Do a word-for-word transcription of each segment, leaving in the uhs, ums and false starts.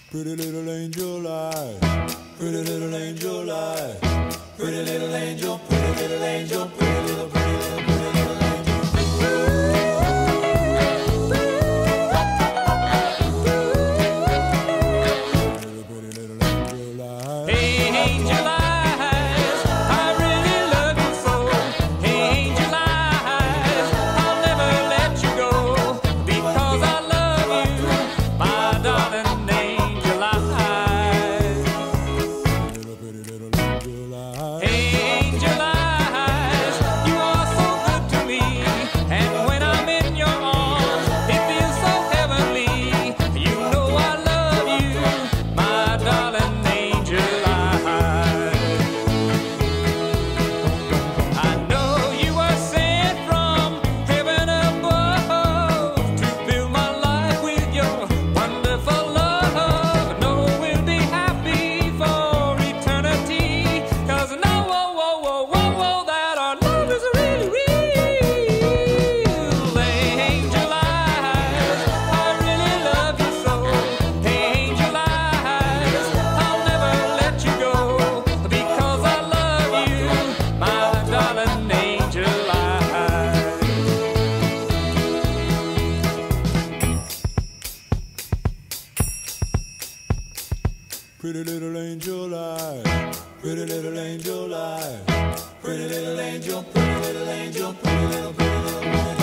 Pretty little angel eyes, pretty little angel eyes, pretty little angel, pretty little angel, pretty little, pretty little, pretty little angel. Pretty, pretty little angel eyes. Hey, angel eyes, I really love you so. Hey, angel eyes, I'll never let you go because I love you, my darling. Pretty little angel eyes, pretty little angel eyes, pretty little angel, pretty little angel, pretty little, pretty little, pretty little.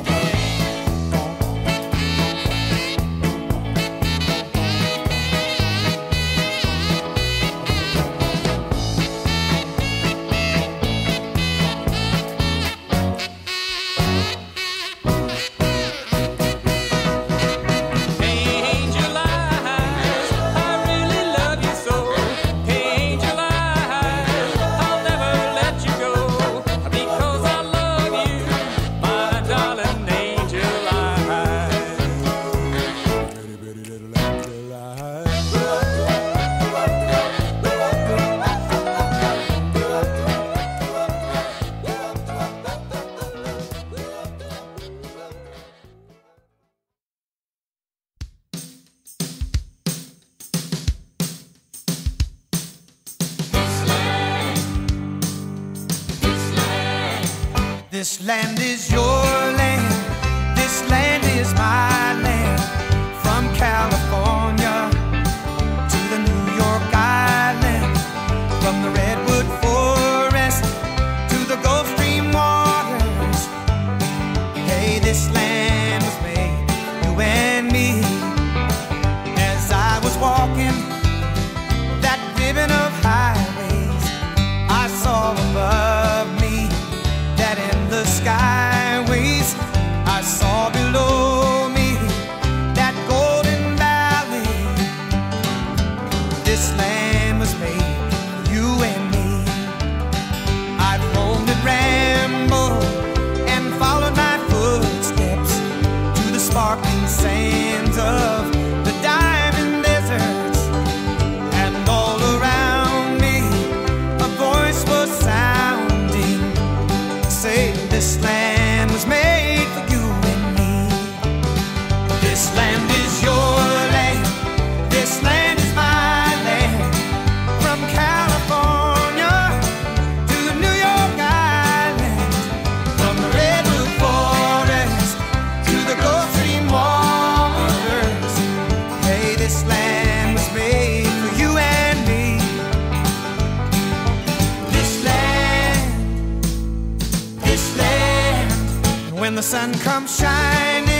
This land is your land, this land is my land. From California to the New York Island, from the Redwood Forest to the Gulf Stream waters. Hey, this land was made for you and me. As I was walking that ribbon of highways, I saw above me that in the skyways I saw below me that golden valley. This land was made for you and me. I've roamed and rambled and followed my footsteps to the sparkling sands of the diamond deserts, and all around me a voice was sounding, say this land was made for you and me. This land is your land, this land is my land. From California to the New York Island, from the Redwood Forest to the Gulf Stream waters. Hey, this land was made for you and me. This land, this land, when the sun comes shining